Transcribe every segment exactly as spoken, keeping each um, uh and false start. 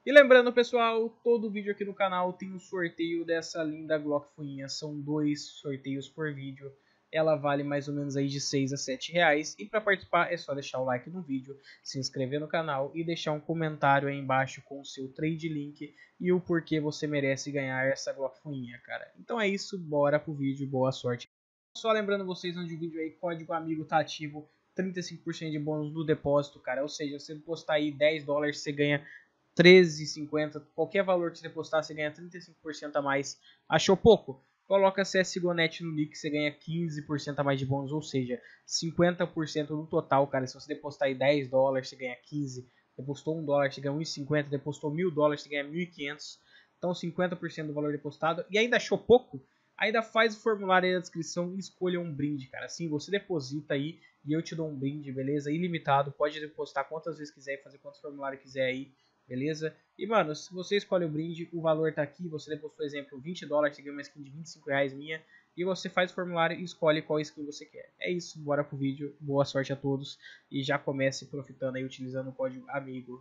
E lembrando, pessoal, todo vídeo aqui no canal tem um sorteio dessa linda Glock Fuinha. São dois sorteios por vídeo. Ela vale mais ou menos aí de seis a sete reais. E para participar é só deixar o like no vídeo, se inscrever no canal e deixar um comentário aí embaixo com o seu trade link e o porquê você merece ganhar essa Glock Fuinha, cara. Então é isso, bora pro vídeo, boa sorte. Só lembrando vocês, onde o vídeo aí, código amigo tá ativo, trinta e cinco por cento de bônus no depósito, cara. Ou seja, você postar aí dez dólares, você ganha treze e cinquenta. Qualquer valor que você postar, você ganha trinta e cinco por cento a mais. Achou pouco? Coloca C S G O Net no link, você ganha quinze por cento a mais de bônus, ou seja, cinquenta por cento no total, cara. Se você depositar aí dez dólares, você ganha quinze. Depositou um dólar, você ganha um e cinquenta. Depositou mil dólares, você ganha mil e quinhentos. Então cinquenta por cento do valor depositado. E ainda achou pouco? Ainda faz o formulário aí na descrição e escolha um brinde, cara. Assim, você deposita aí e eu te dou um brinde, beleza? Ilimitado, pode depositar quantas vezes quiser e fazer quantos formulários quiser aí, beleza? E, mano, se você escolhe o brinde, o valor tá aqui. Você depositou, por exemplo, vinte dólares, você ganha uma skin de vinte e cinco reais minha. E você faz o formulário e escolhe qual skin você quer. É isso, bora pro vídeo. Boa sorte a todos. E já comece profitando aí, utilizando o código AMIGO.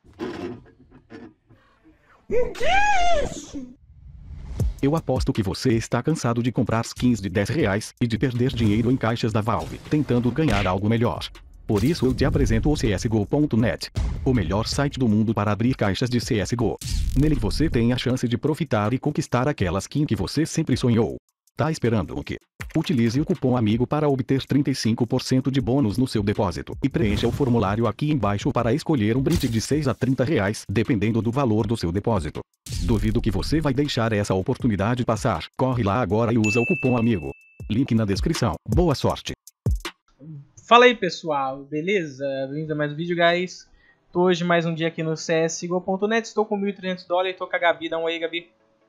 Eu aposto que você está cansado de comprar skins de dez reais e de perder dinheiro em caixas da Valve, tentando ganhar algo melhor. Por isso eu te apresento o C S G O ponto net, o melhor site do mundo para abrir caixas de C S G O. Nele você tem a chance de profitar e conquistar aquela skin que você sempre sonhou. Tá esperando o quê? Utilize o cupom AMIGO para obter trinta e cinco por cento de bônus no seu depósito e preencha o formulário aqui embaixo para escolher um brinde de seis a trinta reais, dependendo do valor do seu depósito. Duvido que você vai deixar essa oportunidade passar. Corre lá agora e usa o cupom AMIGO. Link na descrição. Boa sorte! Fala aí, pessoal, beleza? Bem-vindo a mais um vídeo, guys. Tô hoje mais um dia aqui no C S G O ponto net. Estou com mil e trezentos dólares e tô com a Gabi. Dá um oi, Gabi.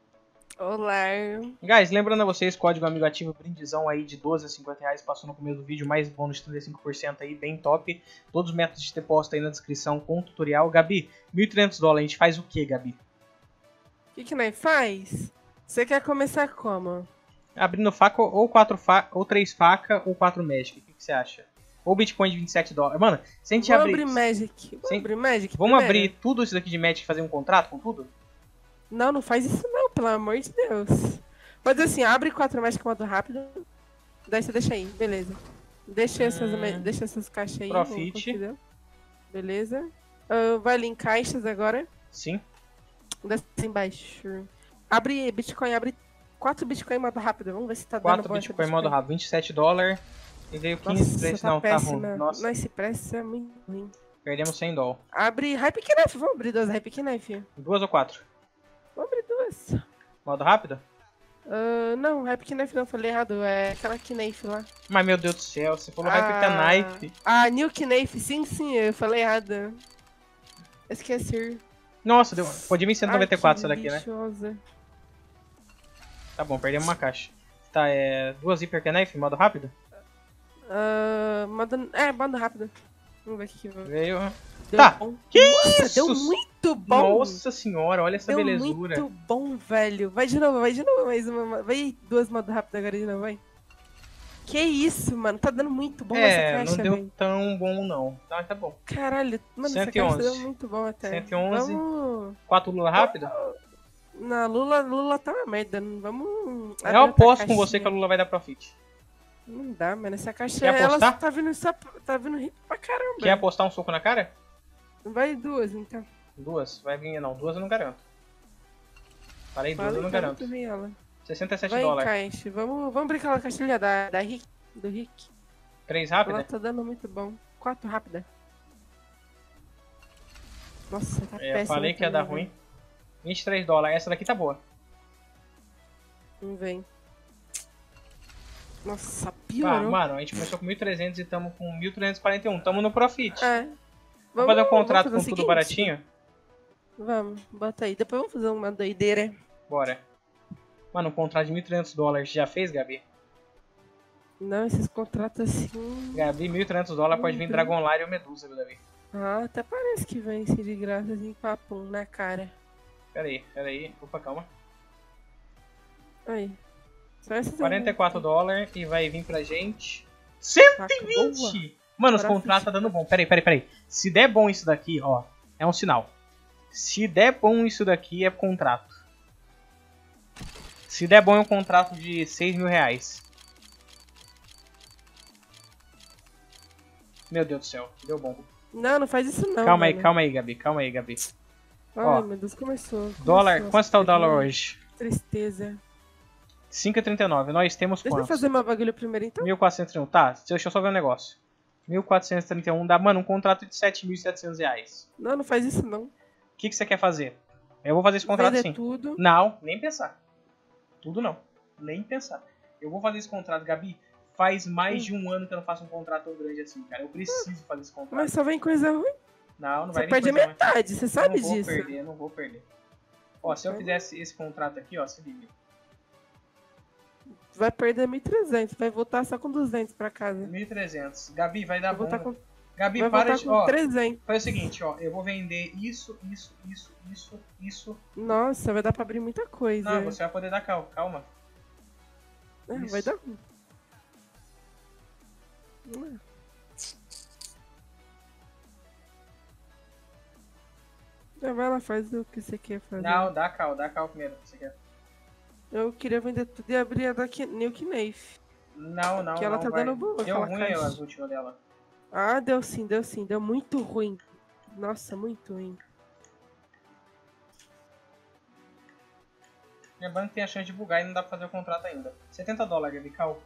Olá. Guys, lembrando a vocês, código amigo ativo, brindizão aí de doze a cinquenta reais. Passou no começo do vídeo, mais bônus de trinta e cinco por cento aí, bem top. Todos os métodos de depósito aí na descrição com tutorial. Gabi, mil e trezentos dólares, a gente faz o que, Gabi? O que que nós faz? Você quer começar como? Abrindo faca ou quatro fa ou três faca ou quatro Magic. O que, que você acha? Ou Bitcoin de vinte e sete dólares. Mano, se a gente Vamos abrir... abrir Magic. Vamos Sem... abrir Magic Vamos primeiro? abrir tudo isso daqui de Magic e fazer um contrato com tudo? Não, não faz isso não, pelo amor de Deus. Pode assim, abre quatro Magic com modo rápido. Daí você deixa aí, beleza. Deixa, hum. essas, deixa essas caixas aí. Profit. Beleza. Uh, vai ali em caixas agora. Sim. Desce embaixo. Abre Bitcoin, abre quatro Bitcoin em modo rápido. Vamos ver se tá dando quatro bom. Bitcoin em modo rápido, vinte e sete dólares. E veio quinze preços. Tá não, péssima. tá ruim. Nossa. Não, esse preço é muito ruim. Perdemos cem dólares. Abre Hype Knife, vamos abrir duas Hype Knife. Duas ou quatro? Vamos abrir duas. Modo rápido? Uh, não, Hype Knife não, falei errado. É aquela Knife lá. Mas meu Deus do céu, você falou ah, Hype Knife. Ah, New Knife, sim, sim, eu falei errado. Esqueci. Nossa, deu... podia vir cento e noventa e quatro essa daqui, bichosa. né? Tá bom, perdemos uma caixa. Tá, é... duas Hyper Knife, modo rápido? Uh, modo... É, modo rápido. Vamos ver o que vai. Veio. Deu Tá, bom. que Nossa, isso? Deu muito bom. Nossa senhora, olha essa deu belezura. Muito bom, velho. Vai de novo, vai de novo. Mais uma. Vai duas modo rápido agora de novo, vai. Que isso, mano. Tá dando muito bom é, essa caixa, não deu véio. tão bom não. Tá, tá bom. Caralho, mano, cento e onze. essa caixa deu muito bom até. cento e onze. Vamos... quatro Lula rápido? Na Lula, Lula tá uma merda. Vamos... Eu aposto com você que a Lula vai dar profit. Não dá, mano. Essa caixa, Quer apostar? ela tá vindo, só, tá vindo hit pra caramba. Quer apostar um soco na cara? Vai duas, então. Duas? Vai vir, não. Duas eu não garanto. Falei duas, Fala, eu não então, garanto. vem ela. sessenta e sete vai dólares. Caixa. Vamos, vamos brincar com a caixinha da, da Rick, do Rick. Três rápida? Ela tá dando muito bom. Quatro rápida. Nossa, tá é, péssima. Eu falei que ia dar ruim. vinte e três dólares. Essa daqui tá boa. Não vem. Nossa, Ah, piorou. mano, a gente começou com mil e trezentos e estamos com mil trezentos e quarenta e um. Tamo no profit. É. Vamos, Vamos fazer um contrato vamos fazer com tudo seguinte? baratinho? Vamos, bota aí. Depois vamos fazer uma doideira. Bora. Mano, um contrato de mil e trezentos dólares já fez, Gabi? Não, esses contratos assim... Gabi, mil e trezentos dólares pode vir Dragon Lair ou Medusa, viu, Gabi? Ah, até parece que vem assim de graça, assim, papum na cara. Pera aí, pera aí. Opa, calma. Aí. Só essas quarenta e quatro dólares e vai vir pra gente... cento e vinte! Mano, os Bora contratos tá dando bom. Pera aí, pera aí, pera aí. Se der bom isso daqui, ó, é um sinal. Se der bom isso daqui, é contrato. Se der bom, é um contrato de seis mil reais. Meu Deus do céu, deu bom. Não, não faz isso não. Calma aí, mano. calma aí, Gabi, calma aí, Gabi. Ai, Ó, meu Deus, começou. começou Dólar, quanto tá o dólar pegar. hoje? Tristeza. cinco e trinta e nove, nós temos Deixa eu quantos? fazer meu bagulho primeiro, então. mil quatrocentos e trinta e um, tá, deixa eu só ver um negócio. mil quatrocentos e trinta e um dá, mano, um contrato de sete mil e setecentos reais. Não, não faz isso não. O que, que você quer fazer? Eu vou fazer esse contrato Vender sim. tudo. Não, nem pensar. Tudo não. Nem pensar. Eu vou fazer esse contrato, Gabi. Faz mais de um ano que eu não faço um contrato tão grande assim, cara. Eu preciso fazer esse contrato. Mas só vem coisa ruim. Não, não vai Você vir perde a coisa ruim. metade, você sabe Eu não vou disso. perder, eu não vou perder. Ó, se eu fizesse esse contrato aqui, ó, se liga. Vai perder mil e trezentos, vai voltar só com duzentos pra casa. mil e trezentos. Gabi, vai dar Vai bom. voltar com, Gabi, vai para voltar de... com Ó, trezentos. faz o seguinte, ó. Eu vou vender isso, isso, isso, isso, isso. Nossa, vai dar pra abrir muita coisa. Não, você vai poder dar calma. Calma. É, isso. vai dar ruim. Hum. Já vai lá, faz o que você quer fazer. Não, dá cal, dá cal primeiro. Você quer? Eu queria vender tudo e abrir a da Ki- New Knife. Não, não, Que ela não tá vai. dando boa, Deu aquela ruim caixa. as últimas dela. Ah, deu sim, deu sim. Deu muito ruim. Nossa, muito ruim. Lembrando que tem a chance de bugar e não dá pra fazer o contrato ainda. setenta dólares, Gabi, cal.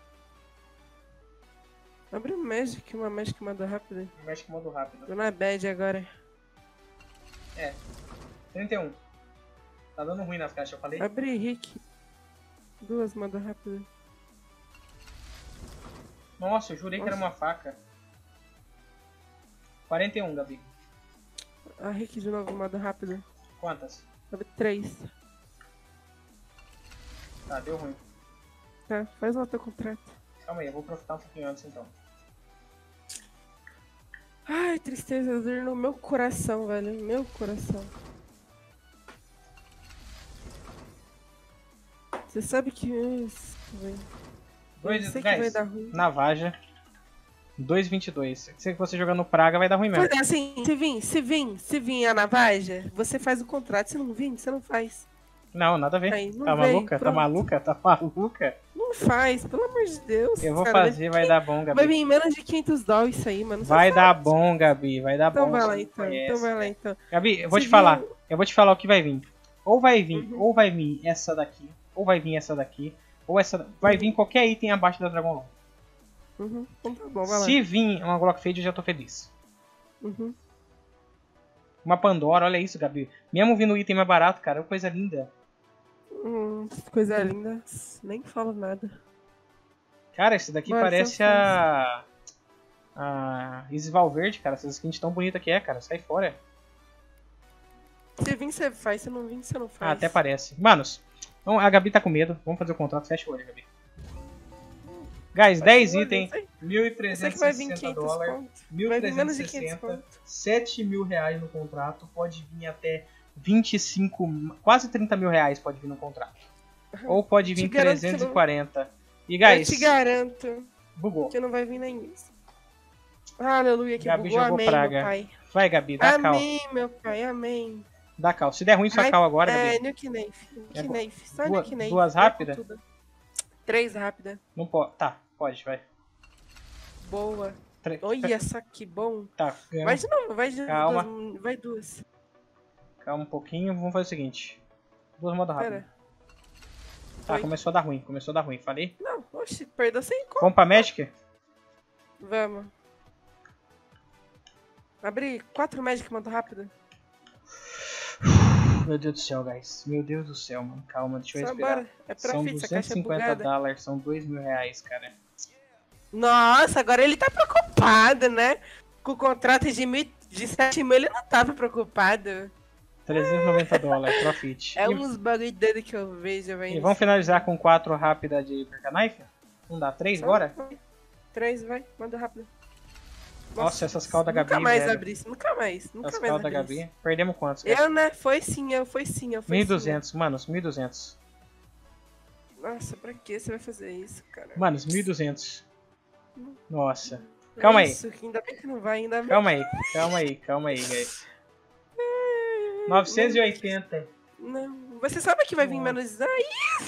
Abre o Magic, uma Magic manda rápido. Mexe com modo rápido. Tô na bad agora. É. trinta e um. Tá dando ruim nas caixas, eu falei? Abre Rick. Duas manda rápido. Nossa, eu jurei que era Nossa. uma faca. quarenta e um, Gabi. A Rick de novo manda rápido. Quantas? Abre três. Tá, deu ruim. Tá, faz o teu contrato. Calma aí, eu vou profitar um pouquinho antes então. Ai, tristeza, dor no meu coração, velho. Meu coração. Você sabe que... Isso, velho. Dois, Eu sei que vai guys, dar ruim. Navaja. dois e vinte e dois. Se você jogar no Praga, vai dar ruim mesmo. Pois é, assim, se vir, se vir, se vir a Navaja, você faz o contrato. Se não vir, você não faz. Não, nada a ver. Aí, não Tá vem, maluca? Tá pronto. maluca? Tá maluca? Não faz, pelo amor de Deus. Eu vou cara. fazer, vai dar bom, Vai Gabi. vir menos de quinhentos dólares isso aí, mano. Você Vai sabe. dar bom, Gabi. Vai dar Então bom. vai você lá não então. conhece. Então vai lá então. Gabi, eu vou Se te falar. vir- Eu vou te falar o que vai vir. Ou vai vir, Uhum. ou vai vir essa daqui, ou vai vir essa daqui, ou essa. Vai vir qualquer item abaixo da Dragon Law. Uhum. Então tá bom, vai lá. Se vir uma Glock Fade, eu já tô feliz. Uhum. Uma Pandora, olha isso, Gabi. Mesmo vindo item mais barato, cara, coisa linda. Hum, coisa linda. Nem falo nada. Cara, esse daqui Bora, parece só a. A Isis Valverde, cara. Essa skin tão bonita que é, cara. Sai fora. Se vir, você faz. Se não vir, você não Ah, faz. até parece. Manos, então a Gabi tá com medo. Vamos fazer o contrato. Fecha o olho, Gabi. Guys, dez Fecha o olho, itens, eu sei. mil e Eu sei trezentos que e vai vir sessenta quinhentos dólares, conto. mil Vai e vir trezentos menos e de quinhentos sessenta, conto. sete mil reais no contrato. Pode vir até vinte e cinco, quase trinta mil reais pode vir no contrato. Ou pode vir Te garanto que trezentos e não- quarenta. E Eu guys, te garanto bugou. que não vai vir nem isso. Aleluia, que Gabi bugou. jogou Amém, praga. meu pai. Vai, Gabi, dá cal. Amém, meu pai. Amém. Dá cal. Se der ruim sua Ai, cal agora, É, Gabi, New Knife. New É bo- Knife. Só duas- New Knife. duas Vai com rápidas? tudo. Três rápidas. não pode. Tá, pode, vai. Boa. Tre- Olha só que bom. Tá, ganhamos. Vai de novo, vai de Calma. duas. Vai duas. Calma um pouquinho, vamos fazer o seguinte. Duas modos rápido. Pera. Tá, Foi. começou a dar ruim, começou a dar ruim, falei. Não, oxe, perdeu sem conta. Vamos pra Magic? Vamos. Abri quatro Magic, manda rápido. Meu Deus do céu, guys. Meu Deus do céu, mano. Calma, deixa eu Só respirar. bora. É pra São fita, duzentos caixa e cinquenta bugada. dólares, são dois mil reais, cara. Nossa, agora ele tá preocupado, né? Com o contrato de, mil, de sete mil, ele não tava preocupado. trezentos e noventa dólares, profit. É e, uns bagulho doido que eu vejo, velho. e vamos finalizar com quatro rápida de Perca Knife? Não dá três agora? Três, vai. Manda rápido. Nossa, essas caldas da Nunca Gabi, mais velho. abri isso, nunca mais. Nunca Essas mais caldas da abri isso. Gabi. Perdemos quantos? guys? Eu, né? Foi sim, eu, foi sim, eu, foi mil e sim. duzentos, manos, mil e duzentos. Nossa, pra que você vai fazer isso, cara? Manos, mil e duzentos. Nossa. Calma aí. Isso, que ainda bem que não vai, ainda bem. Calma aí, calma aí, calma aí, guys. novecentos e oitenta. Não. Você sabe que vai vir menos. Ai,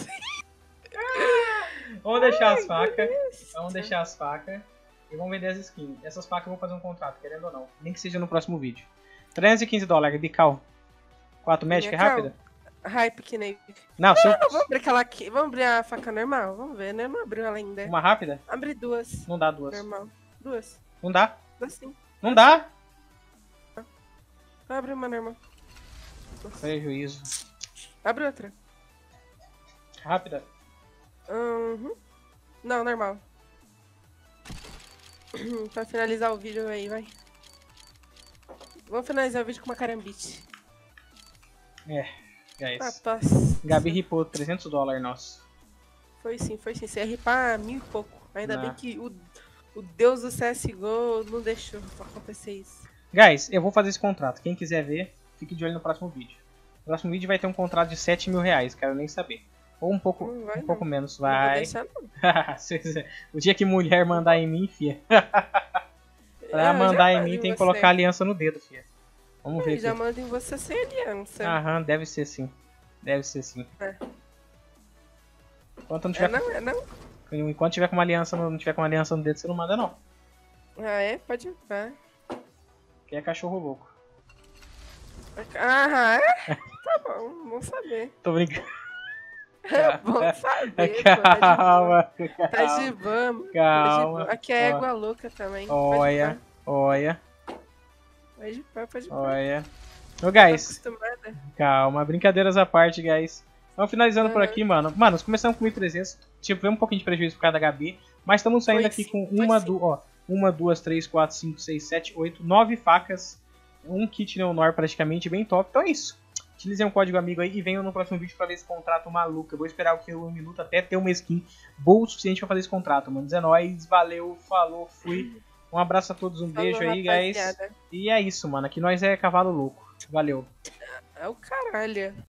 Vamos deixar as Ai, facas. beleza. Vamos deixar as facas. E vamos vender as skins. Essas facas eu vou fazer um contrato, querendo ou não. Nem que seja no próximo vídeo. trezentos e quinze dólares de cal. quatro Magic, é Minha rápida? Hype que nem. Não, se eu... Não, vamos abrir aquela aqui. Vamos abrir a faca normal? Vamos ver, né? Não abriu ela ainda. Uma rápida? Abre duas. Não dá duas. Normal. Duas. Não dá? Dá sim. Não dá? Abre uma normal. Prejuízo. Abre outra. Rápida? Uhum. Não, normal. Pra finalizar o vídeo aí, vai. Vamos finalizar o vídeo com uma carambite. É, Ah, guys. tosse. Gabi ripou trezentos dólares, nossa. Foi sim, foi sim. Você ia ripar mil e pouco. Ainda Não. bem que o, o deus do C S G O não deixou acontecer isso. Guys, eu vou fazer esse contrato. Quem quiser ver, fique de olho no próximo vídeo. No próximo vídeo vai ter um contrato de sete mil reais, quero nem saber. Ou um pouco, Não vai, um pouco não. menos, Não vou vai. deixar, não. Se quiser. O dia que mulher mandar em mim, fia. Pra Eu mandar já em mando mim tem que você. colocar aliança no dedo, fia. Vamos ver Eu já aqui. mando em você sem aliança. Aham, deve ser sim. Deve ser sim. É. Enquanto não É tiver, não, é não? enquanto tiver com uma aliança, no- não tiver com uma aliança no dedo, você não manda não. Ah, é? Pode ir. Vai. Que é cachorro louco. Ah, é? Tá bom, bom saber. Tô brincando. É bom saber, pô, tá de boa. Calma, Tá de boa, mano. Tá de calma. boa. Aqui é égua louca também. Olha, olha, Pode ir, pode ir. Pode ir. olha. Ô, Tá guys, acostumada. calma, brincadeiras à parte, guys. Vamos finalizando por Uhum. aqui, mano. Mano, nós começamos com mil e trezentos. Tivemos um pouquinho de prejuízo por causa da Gabi. Mas estamos saindo Foi aqui sim, com foi uma, sim. du ó, uma, duas, três, quatro, cinco, seis, sete, oito, nove facas. Um kit Neonor praticamente bem top. Então é isso. Utilizem um código amigo aí e venham no próximo vídeo pra ver esse contrato maluco. Eu vou esperar o que um minuto até ter uma skin boa o suficiente pra fazer esse contrato, mano. É nóis, valeu, falou, fui. Um abraço a todos, um beijo Falou, aí, guys. rapaziada. E é isso, mano. Aqui nós é cavalo louco. Valeu. É o caralho.